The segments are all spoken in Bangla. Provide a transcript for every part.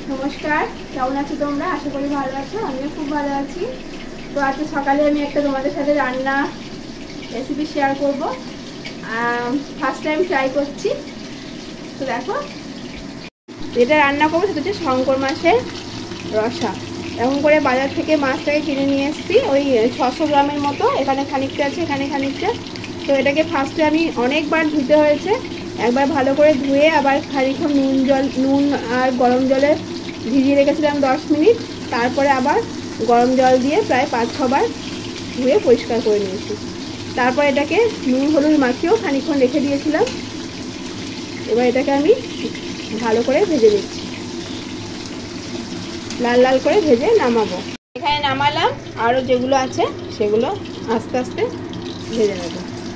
নমস্কার, কেমন আছো তোমরা? আশা করি ভালো আছো। আমিও খুব ভালো আছি। তো আজকে সকালে আমি একটা তোমাদের সাথে রান্না রেসিপি শেয়ার করব। ফার্স্ট টাইম ট্রাই করছি। তো দেখো, যেটা রান্না করবো সেটা হচ্ছে শঙ্কর মাছের রসা। এরকম করে বাজার থেকে মাছটাকে কিনে নিয়ে এসেছি, ওই 600 গ্রামের মতো। এখানে খানিকটা আছে, এখানে খানিকটা। তো এটাকে ফার্স্টে আমি অনেকবার ধুতে হয়েছে। একবার ভালো করে ধুয়ে আবার খানিকক্ষণ নুন আর গরম জলে ভিজিয়ে রেখেছিলাম 10 মিনিট। তারপরে আবার গরম জল দিয়ে প্রায় 5-6 বার ধুয়ে পরিষ্কার করে নিয়েছি। তারপর এটাকে নুন হলুদ মাখিয়েও খানিকক্ষণ রেখে দিয়েছিলাম। এবার এটাকে আমি ভালো করে ভেজে দিচ্ছি, লাল লাল করে ভেজে নামাবো। এখানে নামালাম, আরও যেগুলো আছে সেগুলো আস্তে আস্তে ভেজে নেব।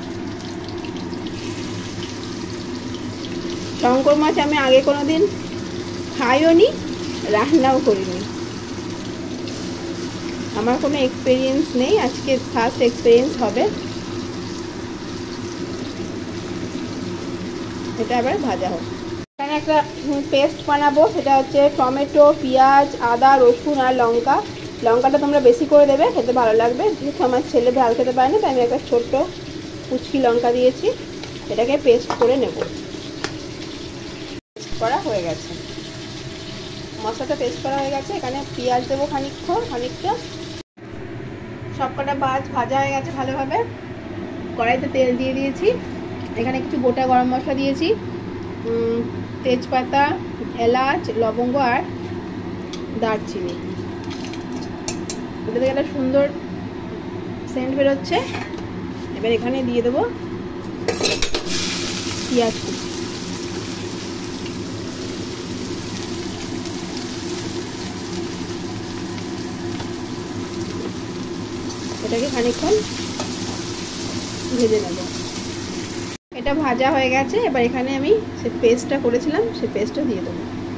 শঙ্কর মাছ আমি আগে কোনোদিন খাইও নি, রান্নাও করিনি। আমার কোনো এক্সপিরিয়েন্স নেই, আজকে ফার্স্ট এক্সপিরিয়েন্স হবে। এটা আবার ভাজা হোক। এখানে একটা পেস্ট বানাবো, সেটা হচ্ছে টমেটো, পেঁয়াজ, আদা, রসুন আর লঙ্কা। লঙ্কাটা তোমরা বেশি করে দেবে, খেতে ভালো লাগবে। যেহেতু আমার ছেলে ঝাল খেতে পারে না, তাই আমি একটা ছোট্ট কুচকি লঙ্কা দিয়েছি। এটাকে পেস্ট করে নেব। করা হয়ে গেছে, মশলাটা পেস্ট করা হয়ে গেছে। এখানে পেঁয়াজ দেবো খানিকটা। সবকটা ভাজা হয়ে গেছে ভালোভাবে। কড়াইতে তেল দিয়ে দিয়েছি। এখানে কিছু গোটা গরম মশলা দিয়েছি, তেজপাতা, এলাচ, লবঙ্গ আর দারচিনি। এটা থেকে একটা সুন্দর সেন্ট বেরোচ্ছে। এবার এখানে দিয়ে দেবো পেঁয়াজ কুচি। এটাকে খানিকক্ষণ ভেজে নেব। এটা ভাজা হয়ে গেছে। এবার এখানে আমি সে পেস্টটা করেছিলাম, সে পেস্টটা দিয়ে দেবো।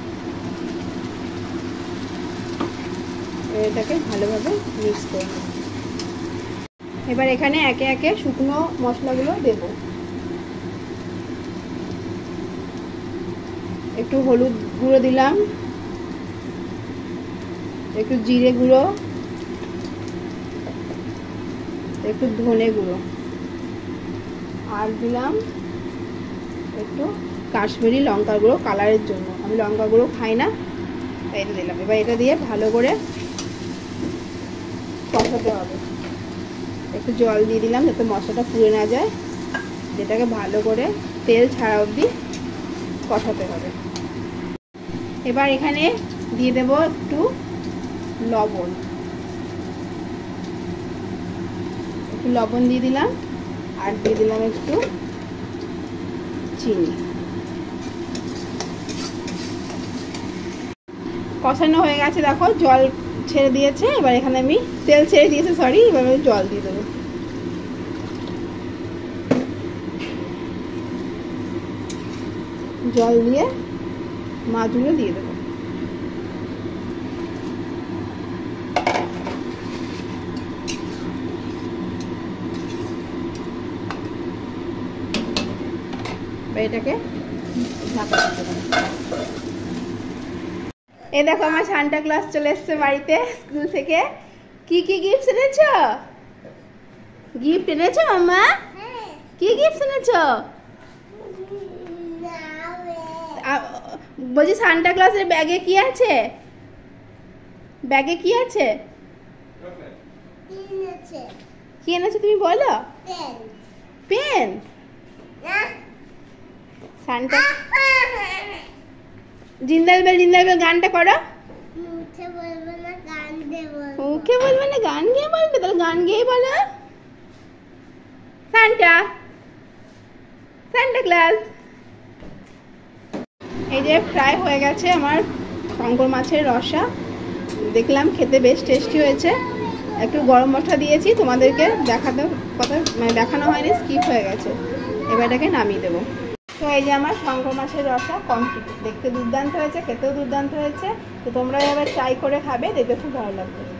এটাকে ভালোভাবে মিক্স করে নেব। এবার এখানে একে একে শুকনো মশলাগুলো দেব। একটু হলুদ গুঁড়ো দিলাম, একটু জিরে গুঁড়ো, একটু ধনে গুঁড়ো, আর দিলাম একটু কাশ্মীরি লঙ্কা গুঁড়ো কালারের জন্য। আমি লঙ্কা গুঁড়ো খাই না, তাই এটা দিলাম। এবার এটা দিয়ে ভালো করে কষাতে হবে। একটু জল দিয়ে দিলাম যাতে মশলাটা পুড়ে না যায়। যেটাকে ভালো করে তেল ছাড়া অবধি কষাতে হবে। এবার এখানে দিয়ে দেব একটু লবণ। একটু লবণ দিয়ে দিলাম, আর দিয়ে দিলাম একটু চিনি। কষানো হয়ে গেছে, দেখো জল ছেড়ে দিয়েছে। এবার এখানে আমি তেল ছেড়ে দিয়েছে, সরি। এবার আমি জল দিয়ে দেবো। জল দিয়ে মাছগুলো দিয়ে দেবো। এটাকে ঢাকা দিতে হবে। এই দেখো, আমার সান্টা ক্লজ চলে এসছে বাড়িতে স্কুল থেকে। কি কি গিফট এনেছো? গিফট এনেছো মাম্মা? কি গিফট এনেছো? বলছি সান্টা ক্লজের ব্যাগে কি আছে? ব্যাগে কি আছে? কি এনেছো তুমি বলো? পেন। সান্টা জিন্দাল বেল গানটা করো। মুখে বলবে না, গান গেয়ে বলবে। মুখে বলবে না, গান গেয়ে বলবে? তাহলে গান গেয়ে বলো। Santa Claus. এই যে ফ্রাই হয়ে গেছে আমার শঙ্কর মাছের রসা। দেখলাম খেতে বেশ টেস্টি হয়েছে। একটু গরম মশলা দিয়েছি, তোমাদেরকে দেখানো হয়নি, স্কিপ হয়ে গেছে। এবার এটাকে নামিয়ে দেবো। তো এই যে আমার শঙ্কর মাছের রসা কমপ্লিট। দেখতে দুর্দান্ত হয়েছে, খেতেও দুর্দান্ত হয়েছে। তো তোমরা এবার ট্রাই করে খাবে, দেখবে খুব ভালো লাগবে।